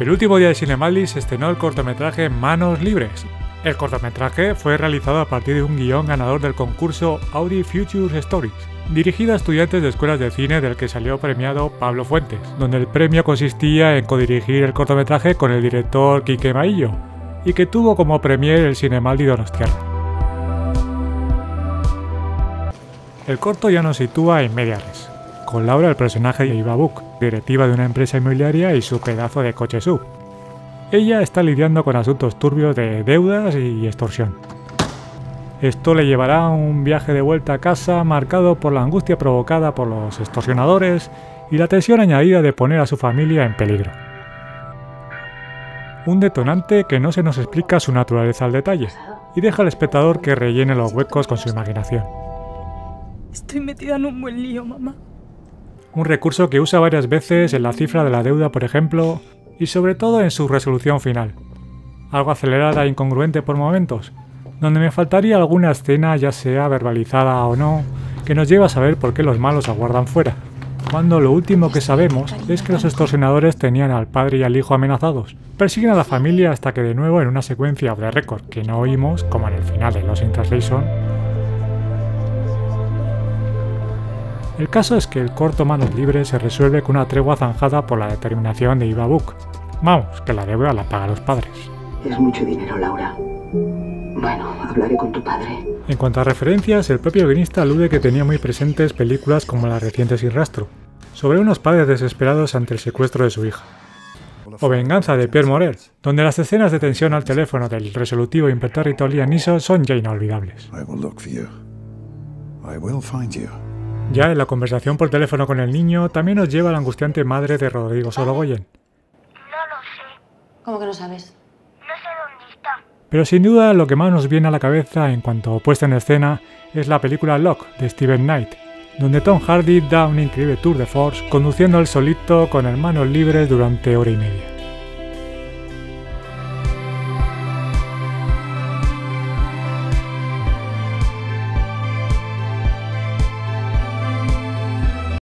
El último día de Cinemaldi se estrenó el cortometraje Manos Libres. El cortometraje fue realizado a partir de un guión ganador del concurso Audi Future Stories, dirigido a estudiantes de escuelas de cine del que salió premiado Pablo Fuentes, donde el premio consistía en codirigir el cortometraje con el director Quique Maillo, y que tuvo como premier el Cinemaldi Donostiarra. El corto ya nos sitúa en media res, con Laura, el personaje de Eva Buch, directiva de una empresa inmobiliaria, y su pedazo de coche SUV. Ella está lidiando con asuntos turbios de deudas y extorsión. Esto le llevará a un viaje de vuelta a casa marcado por la angustia provocada por los extorsionadores y la tensión añadida de poner a su familia en peligro. Un detonante que no se nos explica su naturaleza al detalle y deja al espectador que rellene los huecos con su imaginación. Estoy metida en un buen lío, mamá. Un recurso que usa varias veces en la cifra de la deuda, por ejemplo, y sobre todo en su resolución final. Algo acelerada e incongruente por momentos, donde me faltaría alguna escena, ya sea verbalizada o no, que nos lleve a saber por qué los malos aguardan fuera, cuando lo último que sabemos es que los extorsionadores tenían al padre y al hijo amenazados. Persiguen a la familia hasta que de nuevo, en una secuencia off the record que no oímos, como en el final de Lost in Translation. El caso es que el corto Manos Libres se resuelve con una tregua zanjada por la determinación de Eva Buch. Vamos, que la deuda la pagan los padres. Es mucho dinero, Laura. Bueno, hablaré con tu padre. En cuanto a referencias, el propio guionista alude que tenía muy presentes películas como las recientes Sin Rastro, sobre unos padres desesperados ante el secuestro de su hija. O Venganza, de Pierre Morel, donde las escenas de tensión al teléfono del resolutivo e impertérrito Liam Neeson son ya inolvidables. Ya en la conversación por teléfono con el niño también nos lleva a la angustiante madre de Rodrigo Sorogoyen. No lo sé. ¿Cómo que no sabes? No sé dónde está. Pero sin duda lo que más nos viene a la cabeza en cuanto a puesta en escena es la película Lock, de Steven Knight, donde Tom Hardy da un increíble tour de force conduciendo él solito con Manos Libres durante hora y media.